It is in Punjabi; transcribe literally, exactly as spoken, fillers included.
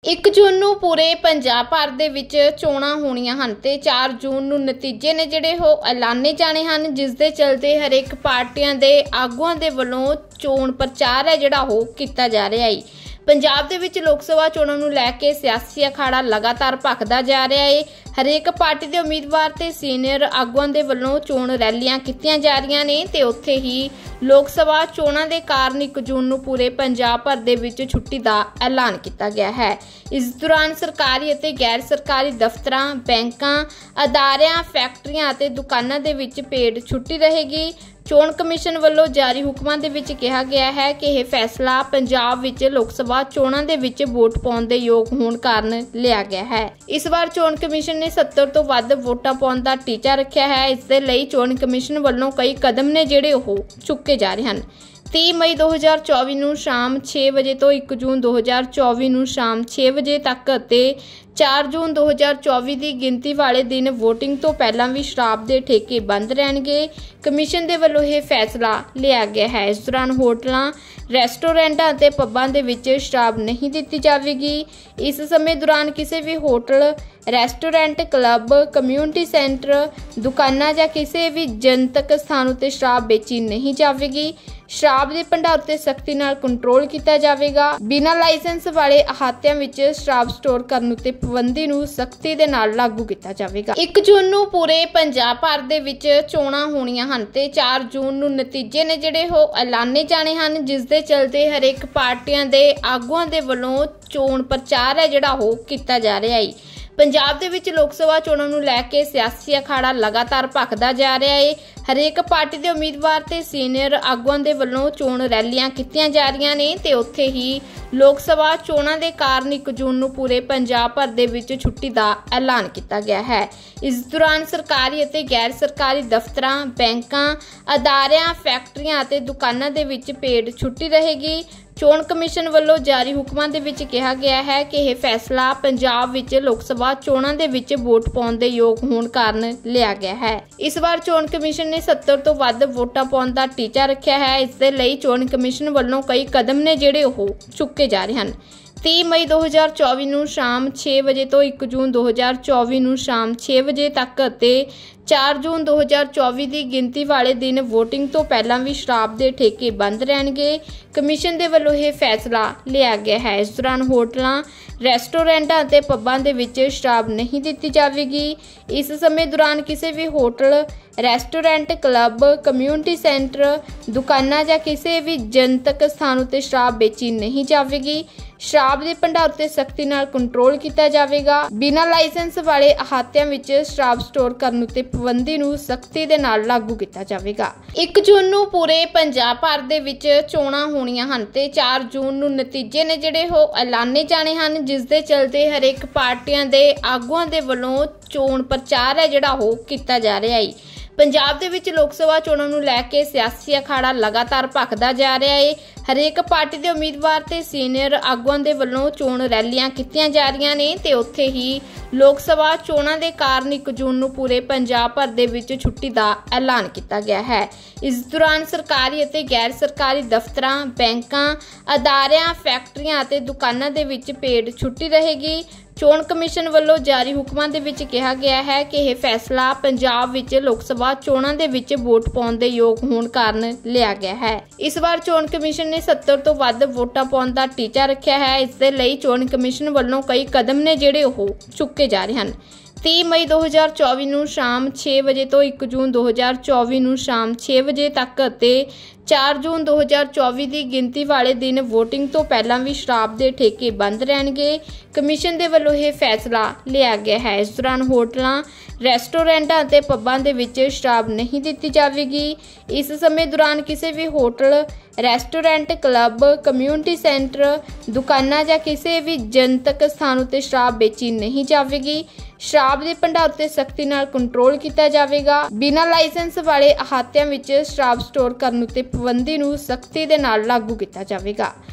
ਇੱਕ ਜੂਨ ਨੂੰ ਪੂਰੇ ਪੰਜਾਬ ਭਰ ਦੇ ਵਿੱਚ ਚੋਣਾਂ ਹੋਣੀਆਂ ਹਨ ਤੇ ਚਾਰ ਜੂਨ ਨੂੰ ਨਤੀਜੇ ਨੇ ਜਿਹੜੇ ਉਹ ਐਲਾਨੇ ਜਾਣੇ ਹਨ, ਜਿਸ ਦੇ ਚਲਦੇ ਹਰੇਕ ਪਾਰਟੀਆਂ ਦੇ ਆਗੂਆਂ ਦੇ ਵੱਲੋਂ ਚੋਣ ਪ੍ਰਚਾਰ ਹੈ ਜਿਹੜਾ ਉਹ ਕੀਤਾ ਜਾ ਰਿਹਾ ਹੈ। ਪੰਜਾਬ ਦੇ ਵਿੱਚ ਲੋਕ ਸਭਾ ਚੋਣਾਂ ਨੂੰ ਲੈ ਕੇ ਸਿਆਸੀ ਅਖਾੜਾ ਲਗਾਤਾਰ ਭਖਦਾ ਜਾ ਰਿਹਾ ਹੈ। ਹਰੇਕ ਪਾਰਟੀ ਦੇ ਉਮੀਦਵਾਰ ਤੇ ਸੀਨੀਅਰ ਆਗੂਆਂ ਦੇ ਵੱਲੋਂ ਚੋਣ ਰੈਲੀਆਂ ਕੀਤੀਆਂ ਜਾ ਰਹੀਆਂ ਨੇ ਤੇ ਉੱਥੇ ਹੀ ਲੋਕ ਸਭਾ ਚੋਣਾਂ ਦੇ ਕਾਰਨ ਇੱਕ ਜੂਨ ਨੂੰ ਪੂਰੇ ਪੰਜਾਬ ਭਰ ਦੇ ਵਿੱਚ ਛੁੱਟੀ ਦਾ ਐਲਾਨ ਕੀਤਾ ਗਿਆ ਹੈ। ਇਸ ਦੌਰਾਨ ਸਰਕਾਰੀ ਅਤੇ ਗੈਰ ਸਰਕਾਰੀ ਦਫ਼ਤਰਾਂ, ਬੈਂਕਾਂ, ਅਦਾਰਿਆਂ, ਫੈਕਟਰੀਆਂ ਅਤੇ ਦੁਕਾਨਾਂ ਦੇ ਵਿੱਚ ਪੇਡ ਛੁੱਟੀ ਰਹੇਗੀ। ਚੋਣ ਕਮਿਸ਼ਨ ਵੱਲੋਂ ਜਾਰੀ ਹੁਕਮਾਂ ਦੇ ਵਿੱਚ ਕਿਹਾ ਗਿਆ ਹੈ ਕਿ ਇਹ ਫੈਸਲਾ ਪੰਜਾਬ ਵਿੱਚ ਲੋਕ ਸਭਾ ਚੋਣਾਂ ਦੇ ਵਿੱਚ ਵੋਟ ਪਾਉਣ ਦੇ ਯੋਗ ਹੋਣ ਕਾਰਨ ਲਿਆ ਗਿਆ ਹੈ। ਇਸ ਵਾਰ ਚੋਣ ਕਮਿਸ਼ਨ ਨੇ ਸੱਤਰ ਤੋਂ ਵੱਧ ਵੋਟਾਂ ਪਾਉਣ ਦਾ ਟੀਚਾ ਰੱਖਿਆ ਹੈ। ਇਸ ਦੇ ਲਈ ਚੋਣ ਕਮਿਸ਼ਨ ਵੱਲੋਂ ਕਈ ਕਦਮ ਨੇ ਜਿਹੜੇ ਉਹ ਚੁੱਕੇ ਜਾ ਰਹੇ ਹਨ। ਤੀਹ ਮਈ ਦੋ ਹਜ਼ਾਰ ਚੌਵੀ ਨੂੰ ਸ਼ਾਮ ਛੇ ਵਜੇ ਤੋਂ ਇੱਕ ਜੂਨ ਦੋ ਹਜ਼ਾਰ ਚੌਵੀ ਨੂੰ ਸ਼ਾਮ ਛੇ ਵਜੇ ਤੱਕ ਅਤੇ ਚਾਰ ਜੂਨ ਦੋ ਹਜ਼ਾਰ ਚੌਵੀ ਦੀ ਗਿਣਤੀ ਵਾਲੇ ਦਿਨ VOTING ਤੋਂ ਪਹਿਲਾਂ ਵੀ ਸ਼ਰਾਬ ਦੇ ਠੇਕੇ ਬੰਦ ਰਹਿਣਗੇ। ਕਮਿਸ਼ਨ ਦੇ ਵੱਲੋਂ ਇਹ ਫੈਸਲਾ ਲਿਆ ਗਿਆ ਹੈ। ਇਸ ਦੌਰਾਨ ਹੋਟਲਾਂ, ਰੈਸਟੋਰੈਂਟਾਂ ਅਤੇ ਪੱਬਾਂ ਦੇ ਵਿੱਚ ਸ਼ਰਾਬ ਨਹੀਂ ਦਿੱਤੀ ਜਾਵੇਗੀ। ਇਸ ਸਮੇਂ ਦੌਰਾਨ ਕਿਸੇ ਵੀ hotel, restaurant, club, community centre, ਦੁਕਾਨਾਂ ਜਾਂ ਕਿਸੇ ਵੀ ਜਨਤਕ ਸਥਾਨ ਉੱਤੇ ਸ਼ਰਾਬ ਵੇਚੀ ਨਹੀਂ ਜਾਵੇਗੀ। ਸ਼ਰਾਬ ਦੇ ਭੰਡਾਰ ਉੱਤੇ ਸਖਤੀ ਨਾਲ ਕੰਟਰੋਲ ਕੀਤਾ ਜਾਵੇਗਾ। ਬਿਨਾਂ ਲਾਇਸੈਂਸ ਵਾਲੇ ਅਹਾਤਿਆਂ ਵਿੱਚ ਸ਼ਰਾਬ ਸਟੋਰ ਕਰਨ ਉੱਤੇ ਪਾਬੰਦੀ ਨੂੰ ਸਖਤੀ ਦੇ ਨਾਲ ਲਾਗੂ ਕੀਤਾ ਜਾਵੇਗਾ। ਇੱਕ ਜੂਨ ਨੂੰ ਪੂਰੇ ਪੰਜਾਬ ਭਰ ਦੇ ਵਿੱਚ ਚੋਣਾਂ ਹੋਣੀਆਂ ਹਨ ਤੇ ਚਾਰ ਜੂਨ ਨੂੰ ਨਤੀਜੇ ਨੇ ਜਿਹੜੇ ਉਹ ਐਲਾਨੇ ਜਾਣੇ ਹਨ, ਜਿਸ ਦੇ ਚਲਦੇ ਹਰੇਕ ਪਾਰਟੀਆਂ ਦੇ ਆਗੂਆਂ ਦੇ ਵੱਲੋਂ ਚੋਣ ਪ੍ਰਚਾਰ ਹੈ ਜਿਹੜਾ ਉਹ ਕੀਤਾ ਜਾ ਰਿਹਾ ਹੈ। ਪੰਜਾਬ ਦੇ ਵਿੱਚ ਲੋਕ ਸਭਾ ਚੋਣਾਂ ਨੂੰ ਲੈ ਕੇ ਸਿਆਸੀ ਅਖਾੜਾ ਲਗਾਤਾਰ ਭਖਦਾ ਜਾ ਰਿਹਾ ਹੈ। ਹਰੇਕ ਪਾਰਟੀ ਦੇ ਉਮੀਦਵਾਰ ਤੇ ਸੀਨੀਅਰ ਆਗੂਆਂ ਦੇ ਵੱਲੋਂ ਚੋਣ ਰੈਲੀਆਂ ਕੀਤੀਆਂ ਜਾ ਰਹੀਆਂ ਨੇ ਤੇ ਉੱਥੇ ਹੀ ਲੋਕ ਸਭਾ ਚੋਣਾਂ ਦੇ ਕਾਰਨ ਇੱਕ ਜੂਨ ਨੂੰ ਪੂਰੇ ਪੰਜਾਬ ਭਰ ਦੇ ਵਿੱਚ ਛੁੱਟੀ ਦਾ ਐਲਾਨ ਕੀਤਾ ਗਿਆ ਹੈ। ਇਸ ਦੌਰਾਨ ਸਰਕਾਰੀ ਅਤੇ ਗੈਰ ਸਰਕਾਰੀ ਦਫ਼ਤਰਾਂ, ਬੈਂਕਾਂ, ਅਦਾਰਿਆਂ, ਫੈਕਟਰੀਆਂ ਅਤੇ ਦੁਕਾਨਾਂ ਦੇ ਵਿੱਚ ਪੇਡ ਛੁੱਟੀ ਰਹੇਗੀ। ਚੋਣ ਕਮਿਸ਼ਨ ਵੱਲੋਂ ਜਾਰੀ ਹੁਕਮਾਂ ਦੇ ਵਿੱਚ ਕਿਹਾ ਗਿਆ ਹੈ ਕਿ ਇਹ ਫੈਸਲਾ ਪੰਜਾਬ ਵਿੱਚ ਲੋਕ ਸਭਾ ਚੋਣਾਂ ਦੇ ਵਿੱਚ ਵੋਟ ਪਾਉਣ ਦੇ ਯੋਗ ਹੋਣ ਕਾਰਨ ਲਿਆ ਗਿਆ ਹੈ। ਇਸ ਵਾਰ ਚੋਣ ਕਮਿਸ਼ਨ ਨੇ ਸੱਤਰ ਤੋਂ ਵੱਧ ਵੋਟਾਂ ਪਾਉਣ ਦਾ ਟੀਚਾ ਰੱਖਿਆ ਹੈ। ਇਸ ਦੇ ਲਈ ਚੋਣ ਕਮਿਸ਼ਨ ਵੱਲੋਂ ਕਈ ਕਦਮ ਨੇ ਜਿਹੜੇ ਉਹ ਚੁੱਕੇ ਜਾ ਰਹੇ ਹਨ। ਤੀਹ ਮਈ ਦੋ ਹਜ਼ਾਰ ਚੌਵੀ ਨੂੰ ਸ਼ਾਮ ਛੇ ਵਜੇ ਤੋਂ ਇੱਕ ਜੂਨ ਦੋ ਹਜ਼ਾਰ ਚੌਵੀ ਨੂੰ ਸ਼ਾਮ ਛੇ ਵਜੇ ਤੱਕ ਅਤੇ ਚਾਰ ਜੂਨ ਦੋ ਹਜ਼ਾਰ ਚੌਵੀ ਦੀ ਗਿਣਤੀ ਵਾਲੇ ਦਿਨ VOTING ਤੋਂ ਪਹਿਲਾਂ ਵੀ ਸ਼ਰਾਬ ਦੇ ਠੇਕੇ ਬੰਦ ਰਹਿਣਗੇ। ਕਮਿਸ਼ਨ ਦੇ ਵੱਲੋਂ ਇਹ ਫੈਸਲਾ ਲਿਆ ਗਿਆ ਹੈ। ਇਸ ਦੌਰਾਨ ਹੋਟਲਾਂ, ਰੈਸਟੋਰੈਂਟਾਂ ਅਤੇ ਪੱਬਾਂ ਦੇ ਵਿੱਚ ਸ਼ਰਾਬ ਨਹੀਂ ਦਿੱਤੀ ਜਾਵੇਗੀ। ਇਸ ਸਮੇਂ ਦੌਰਾਨ ਕਿਸੇ ਵੀ hotel, restaurant, club, community centre, ਦੁਕਾਨਾਂ ਜਾਂ ਕਿਸੇ ਵੀ ਜਨਤਕ ਸਥਾਨ ਉੱਤੇ ਸ਼ਰਾਬ ਵੇਚੀ ਨਹੀਂ ਜਾਵੇਗੀ। ਸ਼ਰਾਬ ਦੇ ਭੰਡਾਰ ਉੱਤੇ ਸਖਤੀ ਨਾਲ ਕੰਟਰੋਲ ਕੀਤਾ ਜਾਵੇਗਾ। ਬਿਨਾਂ ਲਾਇਸੈਂਸ ਵਾਲੇ ਅਹਾਤਿਆਂ ਵਿੱਚ ਸ਼ਰਾਬ ਸਟੋਰ ਕਰਨ ਉੱਤੇ ਪਾਬੰਦੀ ਨੂੰ ਸਖਤੀ ਦੇ ਨਾਲ ਲਾਗੂ ਕੀਤਾ ਜਾਵੇਗਾ। ਇੱਕ ਜੂਨ ਨੂੰ ਪੂਰੇ ਪੰਜਾਬ ਭਰ ਦੇ ਵਿੱਚ ਚੋਣਾਂ ਹੋਣੀਆਂ ਹਨ ਤੇ ਚਾਰ ਜੂਨ ਨੂੰ ਨਤੀਜੇ ਨੇ ਜਿਹੜੇ ਉਹ ਐਲਾਨੇ ਜਾਣੇ ਹਨ, ਜਿਸ ਦੇ ਚਲਦੇ ਹਰੇਕ ਪਾਰਟੀਆਂ ਦੇ ਆਗੂਆਂ ਦੇ ਵੱਲੋਂ ਚੋਣ ਪ੍ਰਚਾਰ ਹੈ ਜਿਹੜਾ ਉਹ ਕੀਤਾ ਜਾ ਰਿਹਾ ਹੈ। ਪੰਜਾਬ ਦੇ ਵਿੱਚ ਲੋਕ ਸਭਾ ਚੋਣਾਂ ਨੂੰ ਲੈ ਕੇ ਸਿਆਸੀ ਅਖਾੜਾ ਲਗਾਤਾਰ ਭਖਦਾ ਜਾ ਰਿਹਾ ਹੈ। ਹਰੇਕ ਪਾਰਟੀ ਦੇ ਉਮੀਦਵਾਰ ਤੇ ਸੀਨੀਅਰ ਆਗੂਆਂ ਦੇ ਵੱਲੋਂ ਚੋਣ ਰੈਲੀਆਂ ਕੀਤੀਆਂ ਜਾ ਰਹੀਆਂ ਨੇ ਤੇ ਉੱਥੇ ਹੀ ਲੋਕ ਸਭਾ ਚੋਣਾਂ ਦੇ ਕਾਰਨ ਇੱਕ ਜੂਨ ਨੂੰ ਪੂਰੇ ਪੰਜਾਬ ਭਰ ਦੇ ਵਿੱਚ ਛੁੱਟੀ ਦਾ ਐਲਾਨ ਕੀਤਾ ਗਿਆ ਹੈ। ਇਸ ਦੌਰਾਨ ਸਰਕਾਰੀ ਅਤੇ ਗੈਰ ਸਰਕਾਰੀ ਦਫ਼ਤਰਾਂ, ਬੈਂਕਾਂ, ਅਦਾਰਿਆਂ, ਫੈਕਟਰੀਆਂ ਅਤੇ ਦੁਕਾਨਾਂ ਦੇ ਵਿੱਚ ਪੇਡ ਛੁੱਟੀ ਰਹੇਗੀ। ਚੋਣ ਕਮਿਸ਼ਨ ਵੱਲੋਂ ਜਾਰੀ ਹੁਕਮਾਂ ਦੇ ਵਿੱਚ ਕਿਹਾ ਗਿਆ ਹੈ ਕਿ ਇਹ ਫੈਸਲਾ ਪੰਜਾਬ ਵਿੱਚ ਲੋਕ ਸਭਾ ਚੋਣਾਂ ਦੇ ਵਿੱਚ ਵੋਟ ਪਾਉਣ ਦੇ ਯੋਗ ਹੋਣ ਕਾਰਨ ਲਿਆ ਗਿਆ ਹੈ। ਇਸ ਵਾਰ ਚੋਣ ਕਮਿਸ਼ਨ ਨੇ ਸੱਤਰ ਤੋਂ ਵੱਧ ਵੋਟਾਂ ਪਾਉਣ ਦਾ ਟੀਚਾ ਰੱਖਿਆ ਹੈ। ਇਸ ਦੇ ਲਈ ਚੋਣ ਕਮਿਸ਼ਨ ਵੱਲੋਂ ਕਈ ਕਦਮ ਨੇ ਜਿਹੜੇ ਉਹ ਚੁੱਕੇ ਜਾ ਰਹੇ ਹਨ। ਤੀਹ ਮਈ ਦੋ ਹਜ਼ਾਰ ਚੌਵੀ ਨੂੰ ਸ਼ਾਮ ਛੇ ਵਜੇ ਤੋਂ ਇੱਕ ਜੂਨ ਦੋ ਹਜ਼ਾਰ ਚੌਵੀ ਨੂੰ ਸ਼ਾਮ ਛੇ ਵਜੇ ਤੱਕ ਅਤੇ ਚਾਰ ਜੂਨ ਦੋ ਹਜ਼ਾਰ ਚੌਵੀ ਦੀ ਗਿਣਤੀ ਵਾਲੇ ਦਿਨ VOTING ਤੋਂ ਪਹਿਲਾਂ ਵੀ ਸ਼ਰਾਬ ਦੇ ਠੇਕੇ ਬੰਦ ਰਹਿਣਗੇ। ਕਮਿਸ਼ਨ ਦੇ ਵੱਲੋਂ ਇਹ ਫੈਸਲਾ ਲਿਆ ਗਿਆ ਹੈ। ਇਸ ਦੌਰਾਨ ਹੋਟਲਾਂ, ਰੈਸਟੋਰੈਂਟਾਂ ਅਤੇ ਪੱਬਾਂ ਦੇ ਵਿੱਚ ਸ਼ਰਾਬ ਨਹੀਂ ਦਿੱਤੀ ਜਾਵੇਗੀ। ਇਸ ਸਮੇਂ ਦੌਰਾਨ ਕਿਸੇ ਵੀ hotel, restaurant, club, community centre, ਦੁਕਾਨਾਂ ਜਾਂ ਕਿਸੇ ਵੀ ਜਨਤਕ ਸਥਾਨ ਉੱਤੇ ਸ਼ਰਾਬ ਵੇਚੀ ਨਹੀਂ ਜਾਵੇਗੀ। ਸ਼ਰਾਬ ਦੇ ਭੰਡਾਰ ਉੱਤੇ ਸਖਤੀ ਨਾਲ ਕੰਟਰੋਲ ਕੀਤਾ ਜਾਵੇਗਾ। ਬਿਨਾਂ ਲਾਇਸੈਂਸ ਵਾਲੇ ਅਹਾਤਿਆਂ ਵਿੱਚ ਸ਼ਰਾਬ ਸਟੋਰ ਕਰਨ ਉੱਤੇ ਪਾਬੰਦੀ ਨੂੰ ਸਖਤੀ ਦੇ ਨਾਲ ਲਾਗੂ ਕੀਤਾ ਜਾਵੇਗਾ।